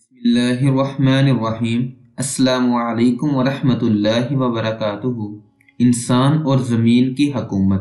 بسم اللہ الرحمن الرحیم۔ السلام علیکم ورحمۃ اللہ وبرکاتہ۔ انسان اور زمین کی حکومت،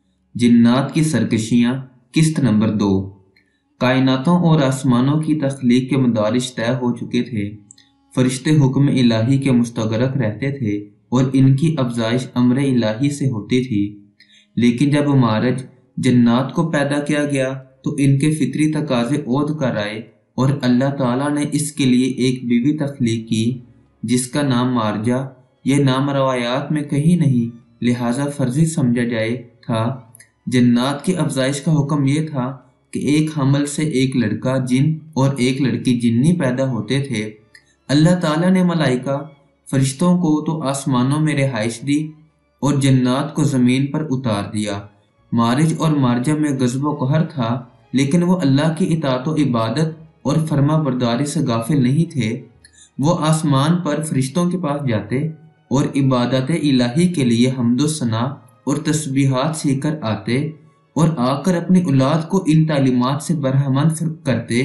جنات کی سرکشیاں، قسط نمبر 2۔ کائناتوں اور آسمانوں کی تخلیق کے مدارج طے ہو چکے تھے، فرشتے حکم الہی کے مستغرق رہتے تھے اور ان کی افزائش امر الہی سے ہوتی تھی، لیکن جب مارج جنات کو پیدا کیا گیا تو ان کے فطری تقاضے عود کر آئے اور اللہ تعالیٰ نے اس کے لیے ایک بیوی تخلیق کی جس کا نام مارجہ، یہ نام روایات میں کہیں نہیں، لہٰذا فرضی سمجھا جائے تھا۔ جنات کی افزائش کا حکم یہ تھا کہ ایک حمل سے ایک لڑکا جن اور ایک لڑکی جنی پیدا ہوتے تھے۔ اللہ تعالیٰ نے ملائکہ فرشتوں کو تو آسمانوں میں رہائش دی اور جنات کو زمین پر اتار دیا۔ مارج اور مارجہ میں غضب و قہر تھا، لیکن وہ اللہ کی اطاعت و عبادت اور فرما برداری سے غافل نہیں تھے۔ وہ آسمان پر فرشتوں کے پاس جاتے اور عبادت الہی کے لیے حمد و ثنا اور تسبیحات سیکھ کر آتے اور آ کر اپنی اولاد کو ان تعلیمات سے برہمن کرتے۔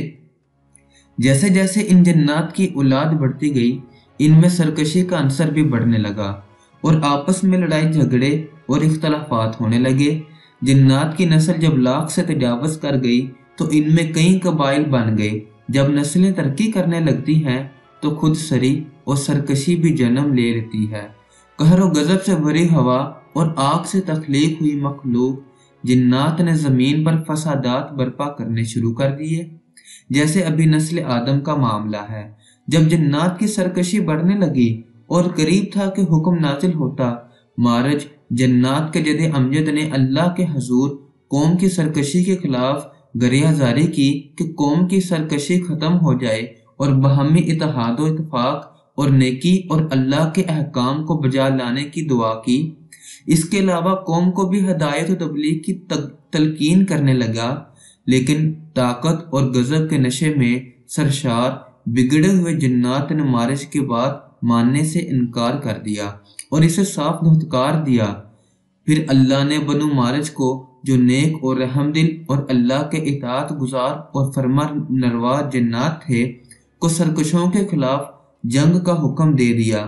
جیسے جیسے ان جنات کی اولاد بڑھتی گئی، ان میں سرکشی کا عنصر بھی بڑھنے لگا اور آپس میں لڑائی جھگڑے اور اختلافات ہونے لگے۔ جنات کی نسل جب لاکھ سے تجاوز کر گئی تو ان میں کئی قبائل بن گئے۔ جب نسلیں ترقی کرنے لگتی ہیں تو خود سری اور سرکشی بھی جنم لے لیتی ہے۔ قہر و غضب سے بھری ہوا اور آگ سے تخلیق ہوئی مخلوق جنات نے زمین پر فسادات برپا کرنے شروع کر دیے، جیسے ابھی نسل آدم کا معاملہ ہے۔ جب جنات کی سرکشی بڑھنے لگی اور قریب تھا کہ حکم نازل ہوتا، مارج جنات کے جد امجد نے اللہ کے حضور قوم کی سرکشی کے خلاف گریہ زاری کی کہ قوم کی سرکشی ختم ہو جائے اور باہمی اتحاد و اتفاق اور نیکی اور اللہ کے احکام کو بجا لانے کی دعا کی۔ اس کے علاوہ قوم کو بھی ہدایت و تبلیغ کی تلقین کرنے لگا، لیکن طاقت اور غضب کے نشے میں سرشار بگڑے ہوئے جنات نے مارج کے بات ماننے سے انکار کر دیا اور اسے صاف دھتکار دیا۔ پھر اللہ نے بنو مارج کو، جو نیک اور رحم دل اور اللہ کے اطاعت گزار اور فرما نروا جنات تھے، کو سرکشوں کے خلاف جنگ کا حکم دے دیا۔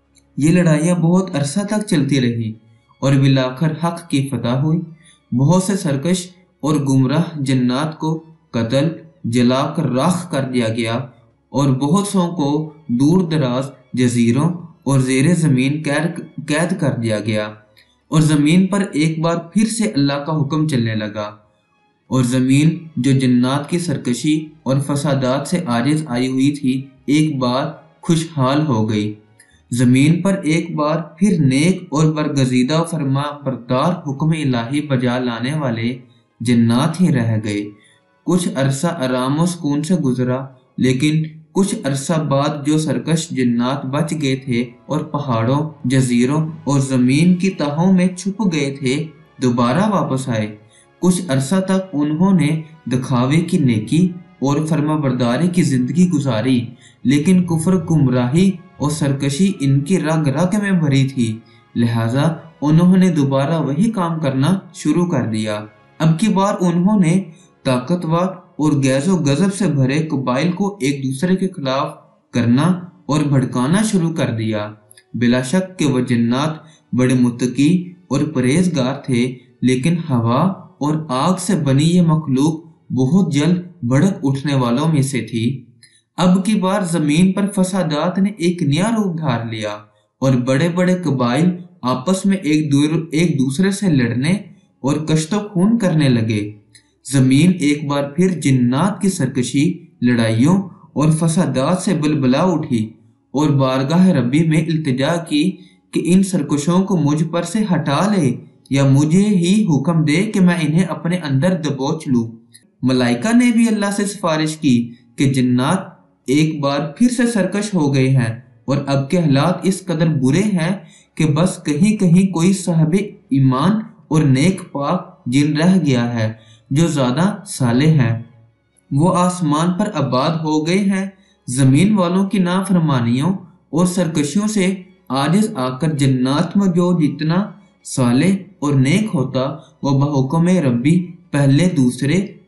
یہ لڑائیاں بہت عرصہ تک چلتی رہی اور بالآخر حق کی فتح ہوئی۔ بہت سے سرکش اور گمراہ جنات کو قتل، جلا کر راکھ کر دیا گیا اور بہت سو کو دور دراز جزیروں اور زیر زمین قید کر دیا گیا، اور زمین پر ایک بار پھر سے اللہ کا حکم چلنے لگا، اور زمین جو جنات کی سرکشی اور فسادات سے عاجز آئی ہوئی تھی ایک بار خوشحال ہو گئی۔ زمین پر ایک بار پھر نیک اور برگزیدہ فرما بردار حکم الہی بجا لانے والے جنات ہی رہ گئے۔ کچھ عرصہ آرام و سکون سے گزرا، لیکن کچھ عرصہ بعد جو سرکش جنات بچ گئے تھے اور پہاڑوں، جزیروں اور زمین کی تہوں میں چھپ گئے تھے، دوبارہ واپس آئے۔ کچھ عرصہ تک انہوں نے دکھاوے کی نیکی اور فرما برداری کی زندگی گزاری، لیکن کفر، گمراہی اور سرکشی ان کی رگ رگ میں بھری تھی، لہٰذا انہوں نے دوبارہ وہی کام کرنا شروع کر دیا۔ اب کی بار انہوں نے طاقتور اور غیظ و غضب سے بھرے قبائل کو ایک دوسرے کے خلاف کرنا اور بھڑکانا شروع کر دیا۔ بلا شک کہ وہ جنات بڑے متقی اور پرہیزگار تھے، لیکن ہوا اور آگ سے بنی یہ مخلوق بہت جلد بھڑک اٹھنے والوں میں سے تھی۔ اب کی بار زمین پر فسادات نے ایک نیا روپ دھار لیا اور بڑے بڑے قبائل آپس میں ایک دوسرے سے لڑنے اور کشت و خون کرنے لگے۔ زمین ایک بار پھر جنات کی سرکشی، لڑائیوں اور فسادات سے بلبلا اٹھی اور بارگاہ ربی میں التجا کی کہ ان سرکشوں کو مجھ پر سے ہٹا لے یا مجھے ہی حکم دے کہ میں انہیں اپنے اندر دبوچ لوں۔ ملائکہ نے بھی اللہ سے سفارش کی کہ جنات ایک بار پھر سے سرکش ہو گئے ہیں اور اب کے حالات اس قدر برے ہیں کہ بس کہیں کہیں کوئی صاحب ایمان اور نیک پاک جن رہ گیا ہے جو زیادہ صالح ہیں، وہ آسمان پر آباد ہو گئے ہیں۔ زمین والوں کی نافرمانیوں اور سرکشیوں سے عاجز آ کر جنات میں جو جتنا صالح اور نیک ہوتا، وہ بحکم ربی پہلے دوسرے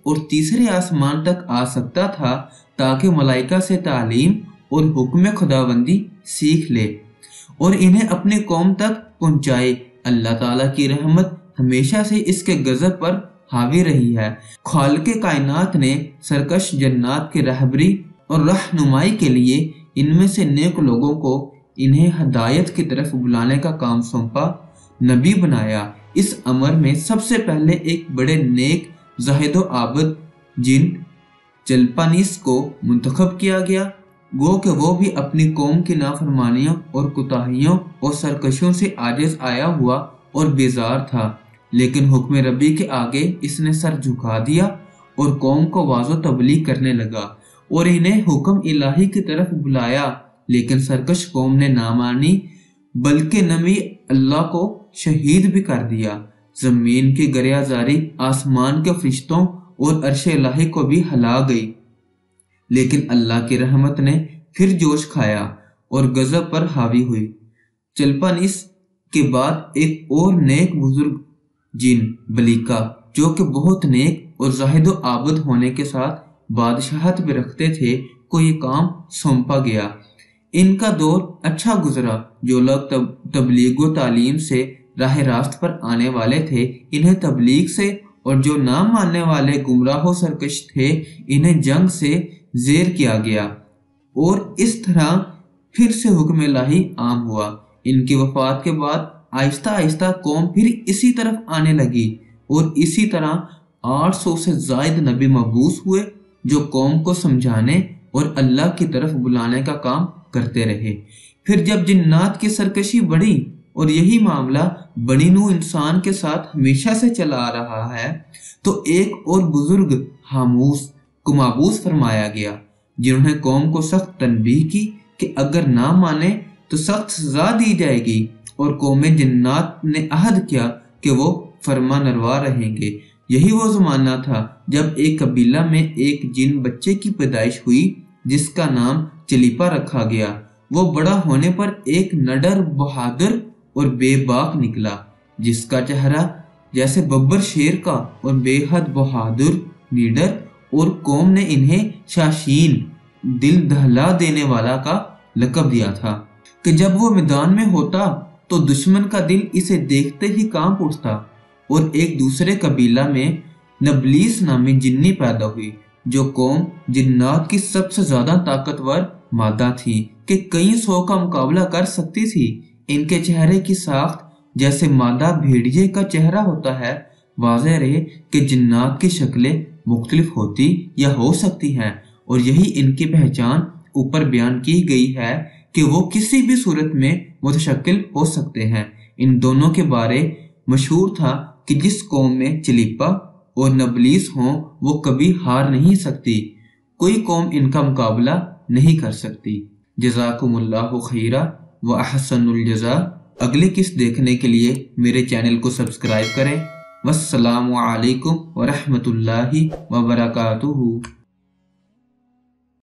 और तीसरे आसमान तक आ सकता था ताकि मलाइका से तालीम और हुक्म खुदाबंदी सीख ले और इन्हें अपनी कौम तक पहुंचाए। अल्लाह ताला की रहमत हमेशा से इसके गजब पर हावी रही है। खालिक़े कायनात ने सरकश जन्नात के रहबरी और रहनुमाई के लिए इनमें से नेक लोगों को इन्हें हदायत की तरफ बुलाने का काम सौंपा, नबी बनाया। इस अमर में सबसे पहले एक बड़े नेक ज़ाहिद व आबिद जिन जलपानीस को मुंतखब किया गया, गो कि वो भी अपनी कौम की नाफरमानियों और कुताहियों और सरकशियों से आजिज आया हुआ और बेजार था, लेकिन हुक्म रब्बी के आगे इसने सर झुका दिया और कौम को वाज़ो तबलीग करने लगा और इन्हें हुक्म इलाही की तरफ बुलाया। लेकिन सरकश कौम ने ना मानी, बल्कि नबी अल्लाह को शहीद भी कर दिया। जमीन की गरियाजारी आसमान के फरिश्तों और अर्श इलाही को भी हिला गई। लेकिन अल्लाह की रहमत ने फिर जोश खाया और गजब पर हावी हुई। चलपानीस के बाद एक और नेक बुजुर्ग जिन बलीका, जो कि बहुत नेक और जाहिद व आबिद होने के साथ बादशाहत भी रखते थे, को ये काम सौंपा गया। इनका दौर अच्छा गुजरा। जो लोग तबलीग व तालीम से राह रास्त पर आने वाले थे, इन्हें तबलीग से, और जो ना मानने वाले गुमराह सरकश थे, इन्हें जंग से जेर किया गया और इस तरह फिर से हुक्म इलाही आम हुआ। इनकी वफात के बाद आहिस्ता आहिस्ता कौम फिर इसी तरफ आने लगी और इसी तरह 800 से जायद नबी मबूस हुए, जो कौम को समझाने और अल्लाह की तरफ बुलाने का काम करते रहे। फिर जब जिन्नात की सरकशी बढ़ी और यही मामला बनी नूह इंसान के साथ हमेशा से चला आ रहा है, तो एक और बुजुर्ग हामूस को माबूस फरमाया गया, जिन्होंने कौम को सख्त तनबीह की कि अगर ना माने तो सख्त सजा दी जाएगी, और कौम जिन्नात ने अहद किया कि वो फरमा नरवा रहेंगे। यही वो जमाना था जब एक कबीला में एक जिन बच्चे की पैदाइश हुई, जिसका नाम चलीपा रखा गया। वो बड़ा होने पर एक नडर, बहादुर और बेबाक निकला, जिसका चेहरा जैसे बब्बर शेर का और बेहद बहादुर, निडर, और कौम ने इन्हें शाशीन, दिल दहला देने वाला का लकब दिया था कि जब वो मैदान में होता तो दुश्मन का दिल इसे देखते ही कांप उठता। और एक दूसरे कबीला में नबलीस नामी जिन्नी पैदा हुई, जो कौम जिन्नात की सबसे ज्यादा ताकतवर मादा थी कि कई 100 का मुकाबला कर सकती थी। इनके चेहरे की साख्त जैसे मादा भेड़िए का चेहरा होता है। वाज़ेह रहे कि जिन्नात की शक्लें मुख्तलिफ होती या हो सकती हैं, और यही इनकी पहचान ऊपर बयान की गई है कि वो किसी भी सूरत में मुतशक्किल हो सकते हैं। इन दोनों के बारे मशहूर था कि जिस कौम में चलीपा और नबलीस हों, वो कभी हार नहीं सकती, कोई कौम इनका मुकाबला नहीं कर सकती। जज़ाकुमुल्लाहु खैरा व अहसनुल जज़ा। अगली किस्त देखने के लिए मेरे चैनल को सब्सक्राइब करें। वस्सलामु अलैकुम व रहमतुल्लाहि व बरकातुहू।